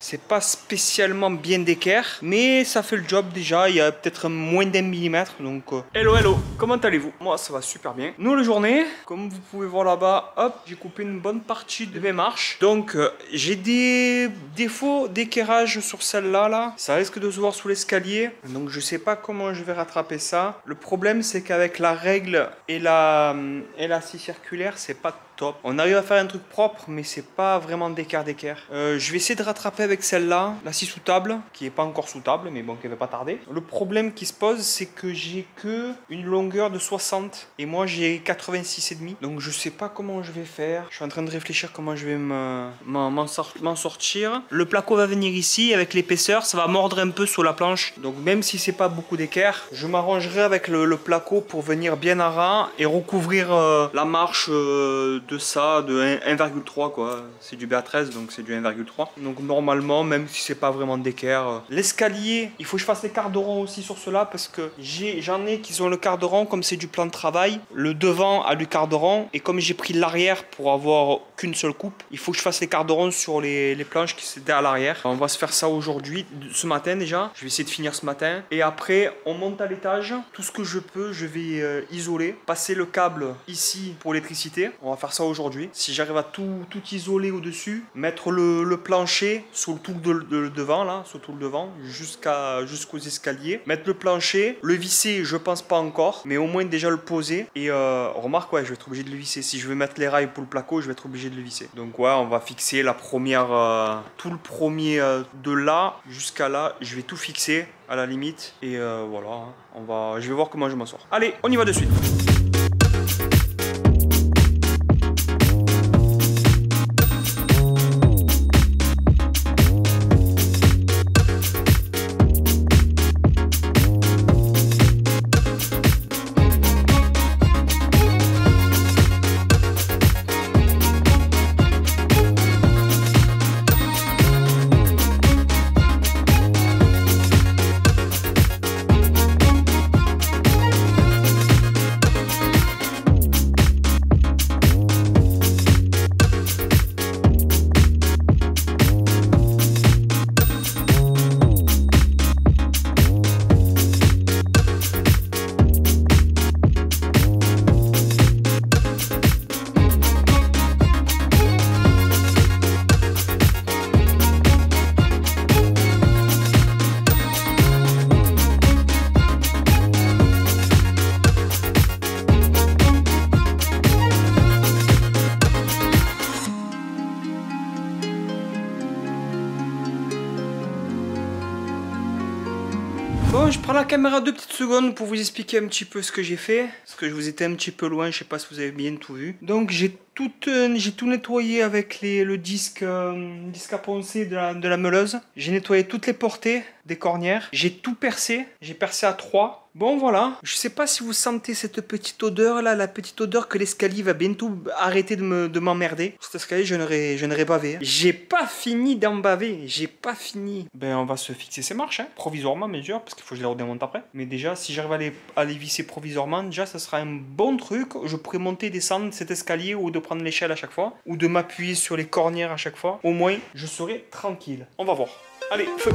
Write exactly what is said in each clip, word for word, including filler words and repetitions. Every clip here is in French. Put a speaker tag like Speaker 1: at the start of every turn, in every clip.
Speaker 1: C'est pas spécialement bien d'équerre, mais ça fait le job déjà. Il y a peut-être moins d'un millimètre. Donc, euh... hello, hello, comment allez-vous? Moi, ça va super bien. Nouvelle journée. Comme vous pouvez voir là-bas, hop, j'ai coupé une bonne partie de mes marches. Donc, euh, j'ai des défauts d'équerrage sur celle-là. Là. Ça risque de se voir sous l'escalier. Donc, je sais pas comment je vais rattraper ça. Le problème, c'est qu'avec la règle et la, et la scie circulaire, c'est pas top. On arrive à faire un truc propre, mais c'est pas vraiment d'équerre d'équerre. Euh, je vais essayer de rattraper avec celle-là, la scie sous table, qui est pas encore sous table, mais bon, qui va pas tarder. Le problème qui se pose, c'est que j'ai que une longueur de soixante et moi j'ai quatre-vingt-six virgule cinq. Donc je sais pas comment je vais faire. Je suis en train de réfléchir comment je vais m'en sortir. Le placo va venir ici avec l'épaisseur, ça va mordre un peu sur la planche. Donc même si c'est pas beaucoup d'équerre, je m'arrangerai avec le, le placo pour venir bien à ras et recouvrir euh, la marche euh, de ça, de un virgule trois quoi. C'est du B A treize, donc c'est du un virgule trois. Donc normalement, même si c'est pas vraiment d'équerre, euh, l'escalier, il faut que je fasse les quarts de rond aussi sur cela parce que j'en ai, ai qui ont le quart de rond comme c'est du plan de travail. Le devant a du quart de rond et comme j'ai pris l'arrière pour avoir qu'une seule coupe, il faut que je fasse les quarts de rond sur les, les planches qui étaient à l'arrière. On va se faire ça aujourd'hui, ce matin déjà. Je vais essayer de finir ce matin et après on monte à l'étage. Tout ce que je peux, je vais euh, isoler, passer le câble ici pour l'électricité. On va faire ça aujourd'hui. Si j'arrive à tout, tout isoler au-dessus, mettre le, le plancher sur le tout de, de, de devant, là, sur tout le devant, jusqu'à jusqu'aux escaliers. Mettre le plancher, le visser, je pense pas encore, mais au moins déjà le poser. Et euh, remarque, ouais, je vais être obligé de le visser. Si je veux mettre les rails pour le placo, je vais être obligé de le visser. Donc ouais, on va fixer la première, euh, tout le premier euh, de là jusqu'à là. Je vais tout fixer à la limite. Et euh, voilà, hein, on va, je vais voir comment je m'en sors. Allez, on y va de suite. Bon, je prends la caméra deux petites secondes pour vous expliquer un petit peu ce que j'ai fait. Parce que je vous étais un petit peu loin, je sais pas si vous avez bien tout vu. Donc j'ai tout, euh, j'ai tout nettoyé avec les, le disque, euh, disque à poncer de la, de la meuleuse. J'ai nettoyé toutes les portées des cornières. J'ai tout percé, j'ai percé à trois. Bon voilà, je sais pas si vous sentez cette petite odeur là, la petite odeur que l'escalier va bientôt arrêter de m'emmerder. Me, Cet escalier, je n'aurais je n'aurais bavé. J'ai pas fini d'en baver, j'ai pas fini. Ben on va se fixer ces marches, hein, provisoirement bien sûr, parce qu'il faut que je les redémonte après. Mais déjà, si j'arrive à les, à les visser provisoirement, déjà ça sera un bon truc. Je pourrais monter et descendre cet escalier ou de prendre l'échelle à chaque fois, ou de m'appuyer sur les cornières à chaque fois. Au moins, je serai tranquille. On va voir. Allez, feu!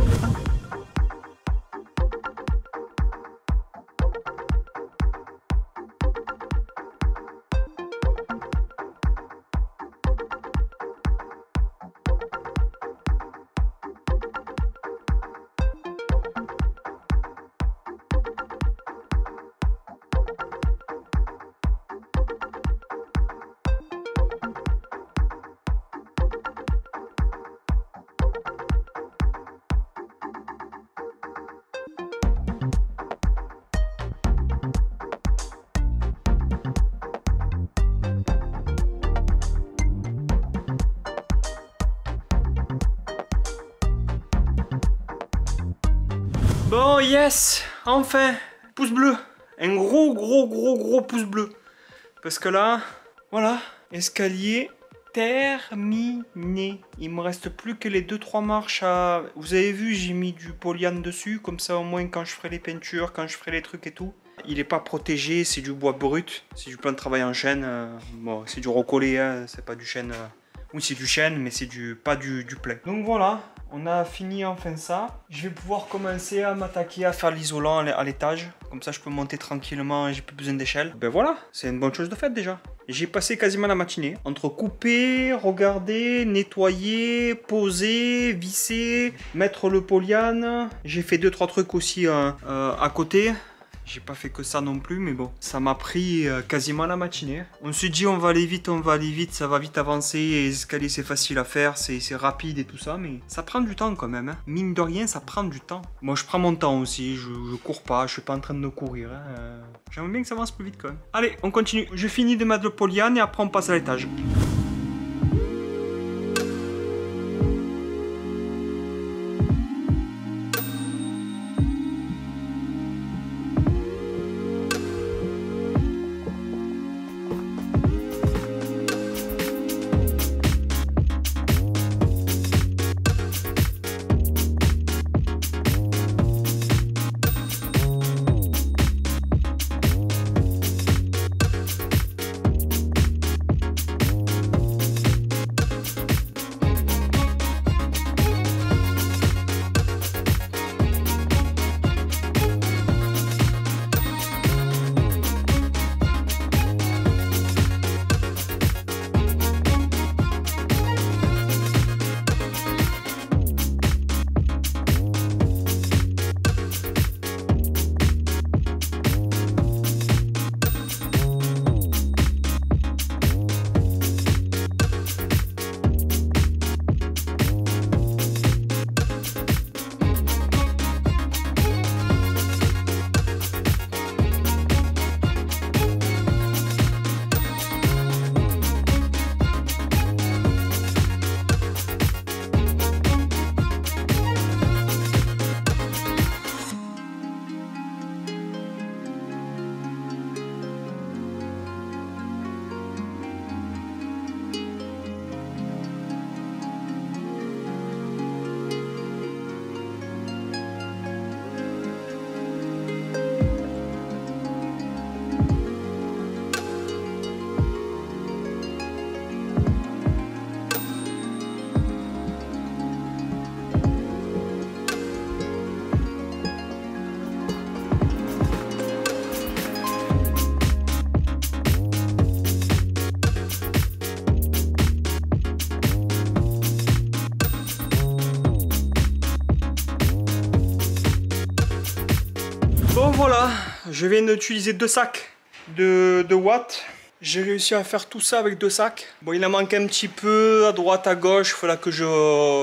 Speaker 1: Bon, yes, enfin, pouce bleu. Un gros, gros, gros, gros pouce bleu. Parce que là, voilà, escalier terminé. Il me reste plus que les deux trois marches à... Vous avez vu, j'ai mis du polyane dessus. Comme ça, au moins, quand je ferai les peintures, quand je ferai les trucs et tout, il n'est pas protégé, c'est du bois brut. C'est du plan de travail en chêne. Euh, bon, c'est du recollé, hein, c'est pas du chêne... Euh... Oui, c'est du chêne, mais c'est du pas du, du plein. Donc voilà, On a fini enfin ça. Je vais pouvoir commencer à m'attaquer à faire l'isolant à l'étage. Comme ça, je peux monter tranquillement et j'ai plus besoin d'échelle. Ben voilà, c'est une bonne chose de faite déjà. J'ai passé quasiment la matinée entre couper, regarder, nettoyer, poser, visser, mettre le polyane. J'ai fait deux trois trucs aussi euh, euh, à côté. J'ai pas fait que ça non plus, mais bon, ça m'a pris euh, quasiment la matinée. On se dit on va aller vite, on va aller vite, ça va vite avancer, et les escaliers c'est facile à faire, c'est rapide et tout ça, mais ça prend du temps quand même. Hein. Mine de rien, ça prend du temps. Moi je prends mon temps aussi, je, je cours pas, je suis pas en train de courir. Hein. Euh, J'aimerais bien que ça avance plus vite quand même. Allez, on continue. Je finis de mettre le polyane et après on passe à l'étage. Bon voilà, je viens d'utiliser deux sacs de, de watts. J'ai réussi à faire tout ça avec deux sacs. Bon, il en manque un petit peu à droite, à gauche. Il faudra que je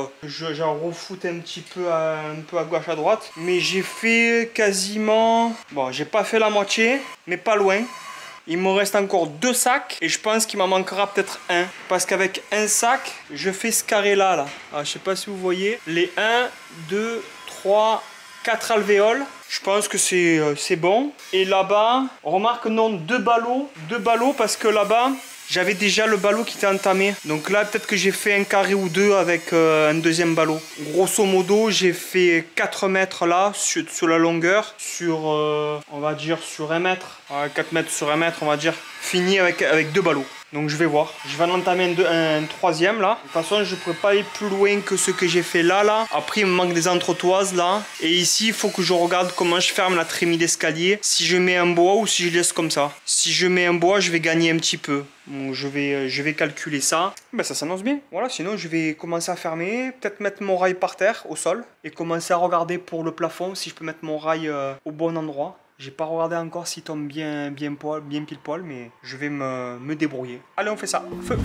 Speaker 1: j'en refoute un petit peu à, un peu à gauche, à droite. Mais j'ai fait quasiment... Bon, j'ai pas fait la moitié, mais pas loin. Il me reste encore deux sacs et je pense qu'il m'en manquera peut-être un. Parce qu'avec un sac, je fais ce carré-là. Là. Alors, je sais pas si vous voyez. Les un, deux, trois, quatre alvéoles. Je pense que c'est euh, bon. Et là-bas, remarque non, deux ballots. Deux ballots parce que là-bas, j'avais déjà le ballot qui était entamé. Donc là, peut-être que j'ai fait un carré ou deux avec euh, un deuxième ballot. Grosso modo, j'ai fait quatre mètres là, sur, sur la longueur. Sur, euh, on va dire, sur un mètre. Ouais, quatre mètres sur un mètre, on va dire. Fini avec, avec deux ballots. Donc je vais voir. Je vais en entamer un, un, un troisième là. De toute façon, je ne pourrais pas aller plus loin que ce que j'ai fait là, là. Après, il me manque des entretoises là. Et ici, il faut que je regarde comment je ferme la trémie d'escalier. Si je mets un bois ou si je laisse comme ça. Si je mets un bois, je vais gagner un petit peu. Donc je vais, je vais calculer ça. Ben, ça s'annonce bien. Voilà, sinon je vais commencer à fermer. Peut-être mettre mon rail par terre, au sol. Et commencer à regarder pour le plafond si je peux mettre mon rail euh, au bon endroit. J'ai pas regardé encore s'il tombe bien, bien, poil, bien pile poil, mais je vais me, me débrouiller. Allez, on fait ça. Feu!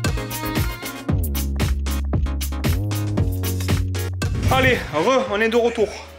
Speaker 1: Allez, re, on est de retour.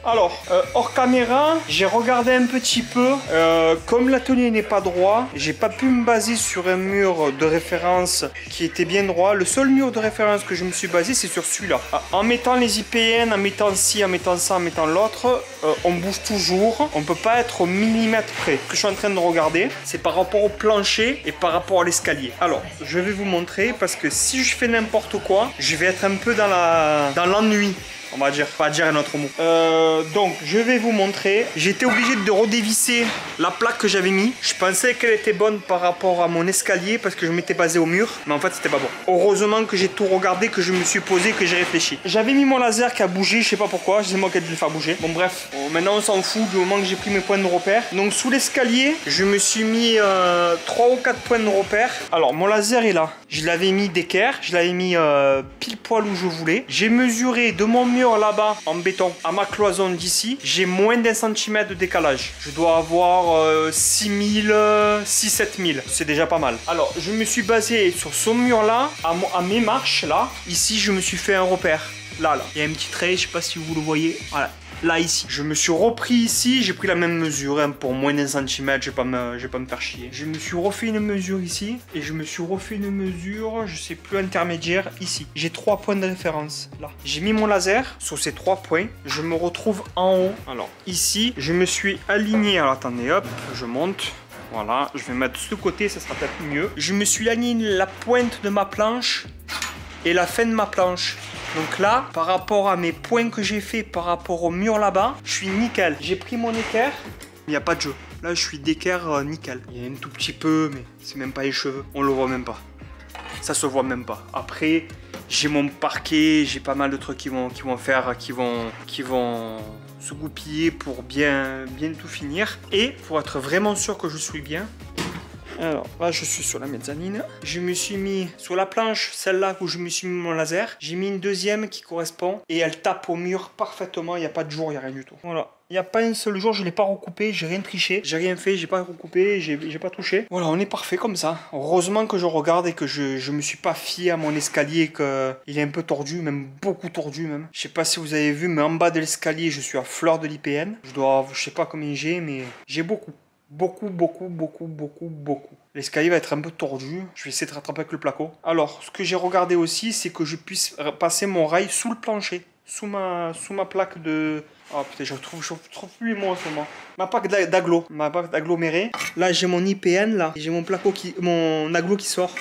Speaker 1: Alors, euh, hors caméra, j'ai regardé un petit peu. Euh, comme l'atelier n'est pas droit, j'ai pas pu me baser sur un mur de référence qui était bien droit. Le seul mur de référence que je me suis basé, c'est sur celui-là. En mettant les I P N, en mettant ci, en mettant ça, en mettant l'autre, euh, on bouge toujours. On peut pas être au millimètre près. Ce que je suis en train de regarder, c'est par rapport au plancher et par rapport à l'escalier. Alors, je vais vous montrer parce que si je fais n'importe quoi, je vais être un peu dans la dans l'ennui. On va dire, pas dire un autre mot. Euh, donc, je vais vous montrer. J'étais obligé de redévisser la plaque que j'avais mis. Je pensais qu'elle était bonne par rapport à mon escalier parce que je m'étais basé au mur. Mais en fait, c'était pas bon. Heureusement que j'ai tout regardé, que je me suis posé, que j'ai réfléchi. J'avais mis mon laser qui a bougé, je sais pas pourquoi. C'est moi qui ai dû le faire bouger. Bon, bref. Bon, maintenant, on s'en fout du moment que j'ai pris mes points de repère. Donc, sous l'escalier, je me suis mis euh, trois ou quatre points de repère. Alors, mon laser est là. Je l'avais mis d'équerre. Je l'avais mis euh, pile poil où je voulais. J'ai mesuré de mon mur là-bas en béton à ma cloison d'ici, j'ai moins d'un centimètre de décalage. Je dois avoir euh, six mille, six sept mille. C'est déjà pas mal. Alors, je me suis basé sur ce mur-là, à, à mes marches là. Ici, je me suis fait un repère. Là, là. Il y a un petit trait, je sais pas si vous le voyez. Voilà. Là, ici. Je me suis repris ici, j'ai pris la même mesure, hein, pour moins d'un centimètre, je vais pas me, je vais pas me faire chier. Je me suis refait une mesure ici, et je me suis refait une mesure, je sais plus, intermédiaire, ici. J'ai trois points de référence, là. J'ai mis mon laser sur ces trois points, je me retrouve en haut. Alors, ici, je me suis aligné, alors attendez, hop, je monte. Voilà, je vais mettre ce côté, ça sera peut-être mieux. Je me suis aligné la pointe de ma planche et la fin de ma planche. Donc là, par rapport à mes points que j'ai fait par rapport au mur là-bas, je suis nickel. J'ai pris mon équerre, il n'y a pas de jeu. Là, je suis d'équerre euh, nickel. Il y a un tout petit peu, mais c'est même pas les cheveux. On le voit même pas. Ça se voit même pas. Après, j'ai mon parquet, j'ai pas mal de trucs qui vont, qui vont faire, qui vont, qui vont se goupiller pour bien, bien tout finir. Et pour être vraiment sûr que je suis bien, alors là je suis sur la mezzanine, je me suis mis sur la planche, celle-là où je me suis mis mon laser, j'ai mis une deuxième qui correspond et elle tape au mur parfaitement, il n'y a pas de jour, il n'y a rien du tout. Voilà, il n'y a pas un seul jour, je ne l'ai pas recoupé, j'ai rien triché, j'ai rien fait, j'ai pas recoupé, j'ai pas touché. Voilà, on est parfait comme ça. Heureusement que je regarde et que je, je me suis pas fié à mon escalier, qu'il est un peu tordu, même beaucoup tordu même. Je sais pas si vous avez vu, mais en bas de l'escalier, je suis à fleur de l'I P N. Je dois, je sais pas combien j'ai, mais j'ai beaucoup. Beaucoup, beaucoup, beaucoup, beaucoup, beaucoup. L'escalier va être un peu tordu. Je vais essayer de rattraper avec le placo. Alors, ce que j'ai regardé aussi, c'est que je puisse passer mon rail sous le plancher. Sous ma, sous ma plaque de... Oh putain, je trouve, je trouve plus les mots en ce moment. Ma plaque d'agglo. Ma plaque d'aggloméré. Là, j'ai mon I P N, là. J'ai mon placo qui... Mon agglo qui sort.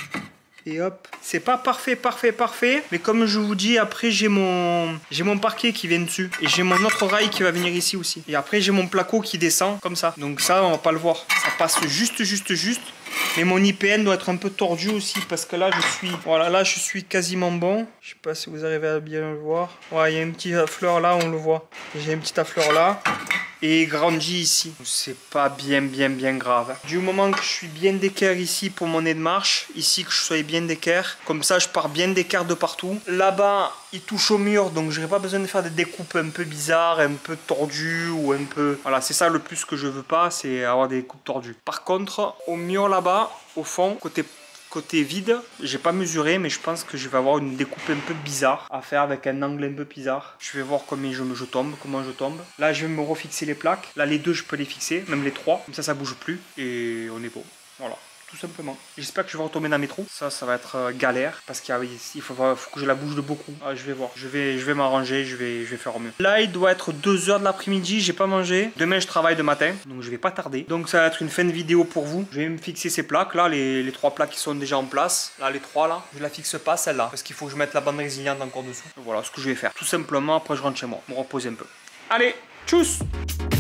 Speaker 1: Et hop, c'est pas parfait, parfait, parfait. Mais comme je vous dis, après j'ai mon j'ai mon parquet qui vient dessus. Et j'ai mon autre rail qui va venir ici aussi. Et après j'ai mon placo qui descend comme ça. Donc ça, on va pas le voir. Ça passe juste, juste, juste. Mais mon I P N doit être un peu tordu aussi. Parce que là, je suis... Voilà, là, je suis quasiment bon. Je sais pas si vous arrivez à bien le voir. Ouais, il y a une petite affleur là, on le voit. J'ai une petite affleur là. Et grandi ici. C'est pas bien, bien, bien grave. Du moment que je suis bien d'équerre ici pour mon nez de marche, ici que je sois bien d'équerre, comme ça je pars bien d'équerre de partout. Là-bas, il touche au mur, donc j'aurais pas besoin de faire des découpes un peu bizarres, un peu tordues ou un peu... Voilà, c'est ça le plus que je veux pas, c'est avoir des coupes tordues. Par contre, au mur là-bas, au fond, côté... Côté vide, j'ai pas mesuré, mais je pense que je vais avoir une découpe un peu bizarre à faire avec un angle un peu bizarre. Je vais voir combien je, je tombe, comment je tombe. Là, je vais me refixer les plaques. Là, les deux, je peux les fixer, même les trois. Comme ça, ça bouge plus et on est beau. Voilà. Tout simplement. J'espère que je vais retomber dans mes trous. Ça, ça va être euh, galère parce qu'il il faut, faut que je la bouge de beaucoup. Ah, je vais voir. Je vais, je vais m'arranger. Je vais, je vais faire au mieux. Là, il doit être deux heures de l'après-midi. J'ai pas mangé. Demain, je travaille de matin. Donc, je vais pas tarder. Donc, ça va être une fin de vidéo pour vous. Je vais me fixer ces plaques. Là, les, les trois plaques qui sont déjà en place. Là, les trois là. Je la fixe pas, celle-là. Parce qu'il faut que je mette la bande résiliente encore dessous. Voilà ce que je vais faire. Tout simplement, après, je rentre chez moi. Me reposer un peu. Allez, tchuss!